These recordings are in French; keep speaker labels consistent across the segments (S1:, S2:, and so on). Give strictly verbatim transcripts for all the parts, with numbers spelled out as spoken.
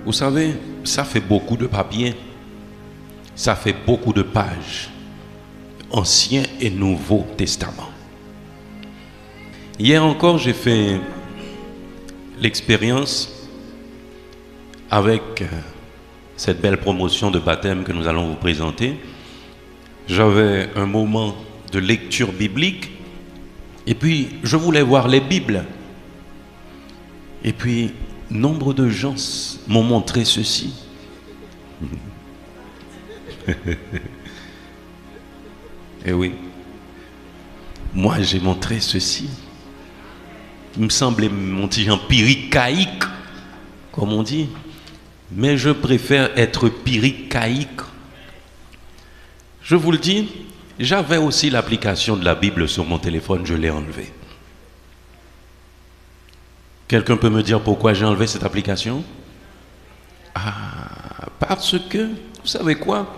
S1: Vous savez, ça fait beaucoup de papier, ça fait beaucoup de pages, Ancien et Nouveau Testament. Hier encore, j'ai fait l'expérience avec cette belle promotion de baptême que nous allons vous présenter. J'avais un moment de lecture biblique et puis je voulais voir les Bibles. Et puis, nombre de gens m'ont montré ceci. Eh oui, moi j'ai montré ceci. Il me semblait mon petit empiricaïque, comme on dit, mais je préfère être piricaïque. Je vous le dis, j'avais aussi l'application de la Bible sur mon téléphone, je l'ai enlevée. Quelqu'un peut me dire pourquoi j'ai enlevé cette application? Ah, parce que, vous savez quoi?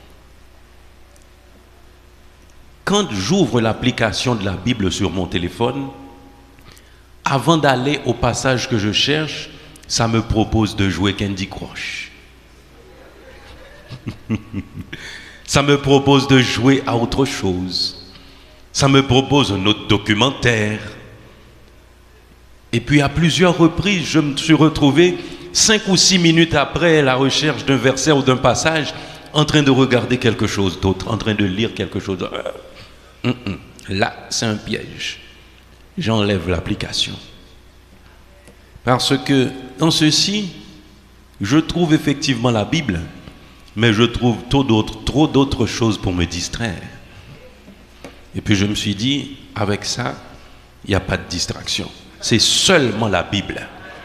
S1: Quand j'ouvre l'application de la Bible sur mon téléphone, avant d'aller au passage que je cherche, ça me propose de jouer Candy Crush. Ça me propose de jouer à autre chose. Ça me propose un autre documentaire. Et puis à plusieurs reprises, je me suis retrouvé cinq ou six minutes après la recherche d'un verset ou d'un passage, en train de regarder quelque chose d'autre, en train de lire quelque chose d'autre. Hum, hum. Là, c'est un piège. J'enlève l'application. Parce que dans ceci, je trouve effectivement la Bible, mais je trouve trop d'autres, trop d'autres choses pour me distraire. Et puis je me suis dit, avec ça, il n'y a pas de distraction. C'est seulement la Bible.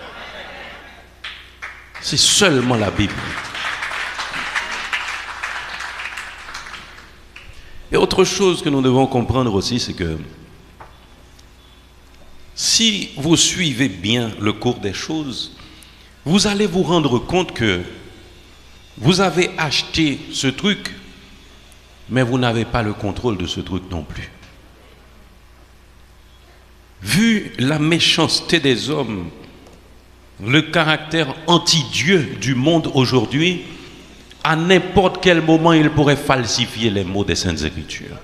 S1: C'est seulement la Bible. Et autre chose que nous devons comprendre aussi, c'est que si vous suivez bien le cours des choses, vous allez vous rendre compte que vous avez acheté ce truc, mais vous n'avez pas le contrôle de ce truc non plus. Vu la méchanceté des hommes, le caractère anti-Dieu du monde aujourd'hui, à n'importe quel moment, il pourrait falsifier les mots des Saintes Écritures.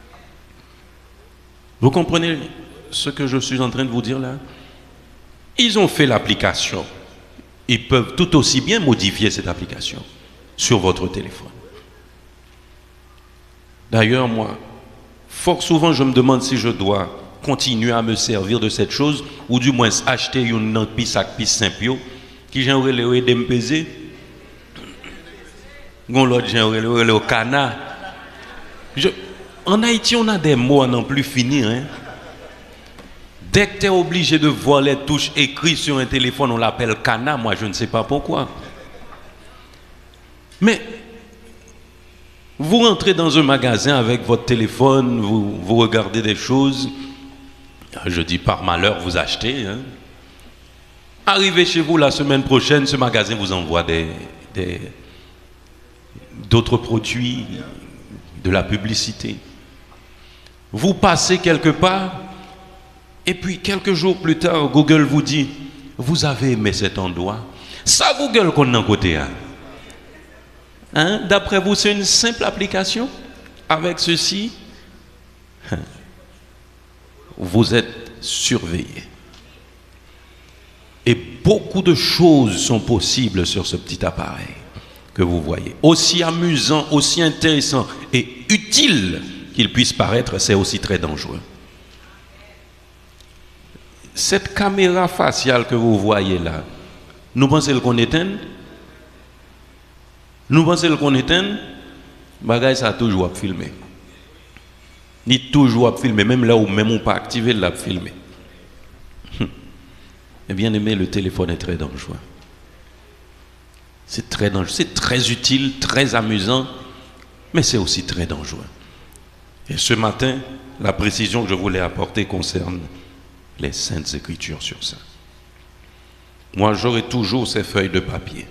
S1: Vous comprenez ce que je suis en train de vous dire là? Ils ont fait l'application. Ils peuvent tout aussi bien modifier cette application sur votre téléphone. D'ailleurs, moi, fort souvent, je me demande si je dois continuer à me servir de cette chose, ou du moins acheter une piste à piste simple qui j'aimerais le aider me peser. L'autre j'aimerais le canard. En Haïti, on a des mots à n'en plus finir. Hein? Dès que tu es obligé de voir les touches écrites sur un téléphone, on l'appelle canard. Moi, je ne sais pas pourquoi. Mais vous rentrez dans un magasin avec votre téléphone, vous, vous regardez des choses. Je dis par malheur, vous achetez. Hein. Arrivez chez vous la semaine prochaine, ce magasin vous envoie des, des, d'autres produits, de la publicité. Vous passez quelque part, et puis quelques jours plus tard, Google vous dit, vous avez aimé cet endroit. Ça, Google qu'on a côté. Hein? Hein? D'après vous, c'est une simple application avec ceci. Vous êtes surveillé. Et beaucoup de choses sont possibles sur ce petit appareil que vous voyez. Aussi amusant, aussi intéressant et utile qu'il puisse paraître, c'est aussi très dangereux. Cette caméra faciale que vous voyez là, nous pensons qu'on éteint? Nous pensons qu'on éteint? Bagay ça a toujours à filmer. Ni toujours à filmer, même là où même on pas activé l'a filmer. Et bien aimé, le téléphone est très dangereux. C'est très dangereux, c'est très utile, très amusant, mais c'est aussi très dangereux. Et ce matin, la précision que je voulais apporter concerne les Saintes Écritures sur ça. Moi, j'aurai toujours ces feuilles de papier.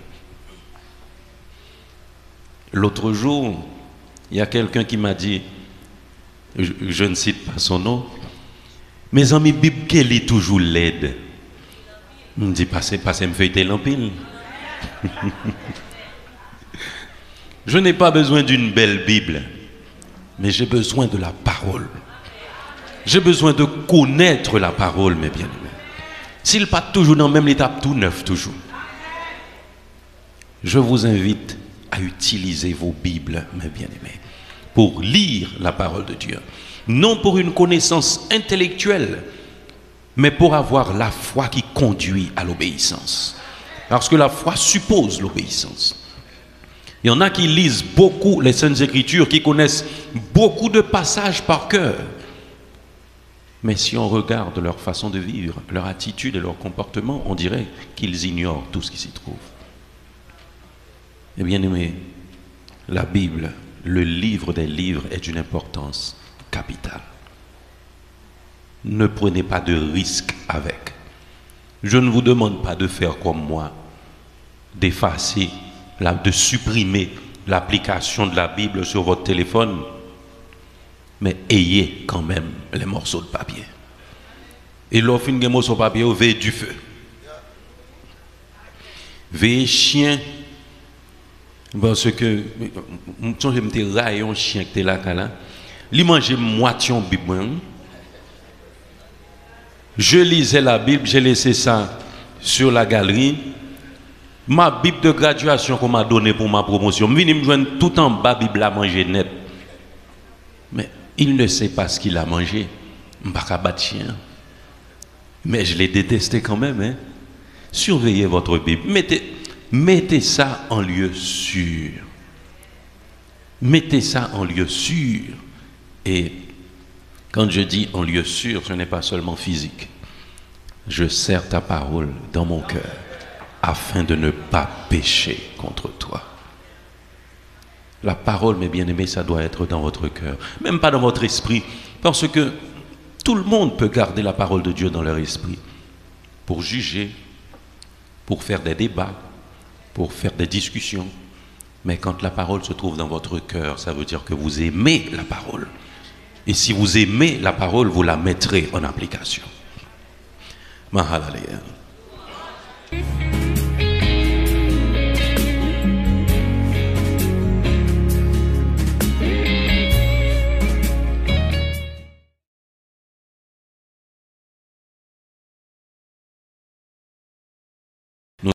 S1: L'autre jour, il y a quelqu'un qui m'a dit, je, je ne cite pas son nom, mes amis Bible qu'elle est toujours laide. Je me dis, passez, passez me feuilleter l'empile. Je n'ai pas besoin d'une belle Bible, mais j'ai besoin de la parole. J'ai besoin de connaître la parole, mes bien-aimés. S'il pas toujours dans la même étape, tout neuf toujours. Je vous invite à utiliser vos Bibles, mes bien-aimés, pour lire la parole de Dieu. Non pour une connaissance intellectuelle, mais pour avoir la foi qui conduit à l'obéissance. Parce que la foi suppose l'obéissance. Il y en a qui lisent beaucoup les Saintes Écritures, qui connaissent beaucoup de passages par cœur. Mais si on regarde leur façon de vivre, leur attitude et leur comportement, on dirait qu'ils ignorent tout ce qui s'y trouve. Eh bien aimé, la Bible, le livre des livres, est d'une importance capitale. Ne prenez pas de risques avec. Je ne vous demande pas de faire comme moi, d'effacer, de supprimer l'application de la Bible sur votre téléphone, mais ayez quand même les morceaux de papier. Et l'offre une morceau de papier, veillez du feu. Veillez chien. Parce que, je me dis, rayon chien qui est là, là. Il mangeait moitié en Bible. Je lisais la Bible, j'ai laissé ça sur la galerie. Ma Bible de graduation qu'on m'a donnée pour ma promotion, je me joindre tout en bas, Bible à manger net. Mais il ne sait pas ce qu'il a mangé. Je ne vais pas battre chien. Mais je l'ai détesté quand même. Hein? Surveillez votre Bible. Mettez, mettez ça en lieu sûr. Mettez ça en lieu sûr. Et quand je dis en lieu sûr, ce n'est pas seulement physique. Je serre ta parole dans mon cœur afin de ne pas pécher contre toi. La parole, mes bien-aimés, ça doit être dans votre cœur, même pas dans votre esprit, parce que tout le monde peut garder la parole de Dieu dans leur esprit pour juger, pour faire des débats, pour faire des discussions. Mais quand la parole se trouve dans votre cœur, ça veut dire que vous aimez la parole. Et si vous aimez la parole, vous la mettrez en application. Mahalalea.